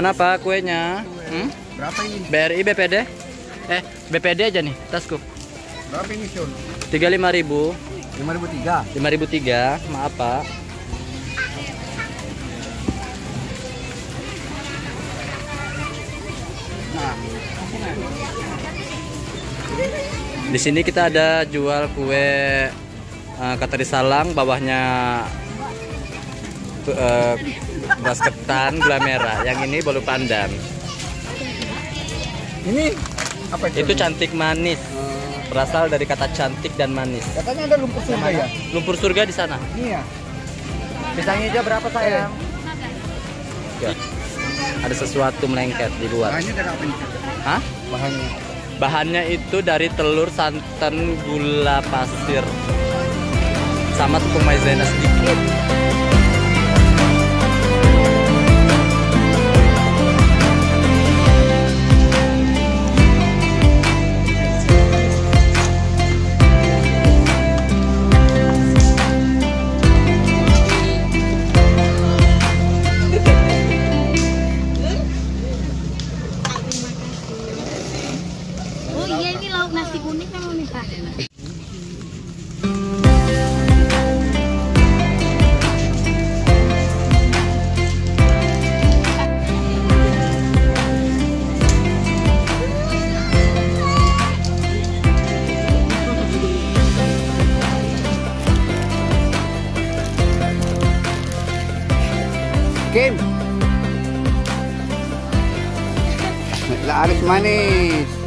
Mana Pak kuenya? Berapa ini? BRI BPD? BPD aja nih tasku. Berapa ini Syul? 35.000. 5.003. 5.003. Maaf Pak. Nah. Di sini kita ada jual kue Kateri Salang, bawahnya beras ketan, gula merah. Yang ini bolu pandan. Ini apa Itu cantik manis. Berasal dari kata cantik dan manis. Katanya ada lumpur surga ya? Lumpur surga di sana. Iya. Pisang hijau berapa sayang? Ya. Ada sesuatu melengket di luar. Bahannya dari apa ini? Hah? Bahannya. Bahannya itu dari telur, santan, gula pasir, sama tepung maizena sedikit. Oh iya, ini lauk nasi kuning memang minta. Kim. Laris manis.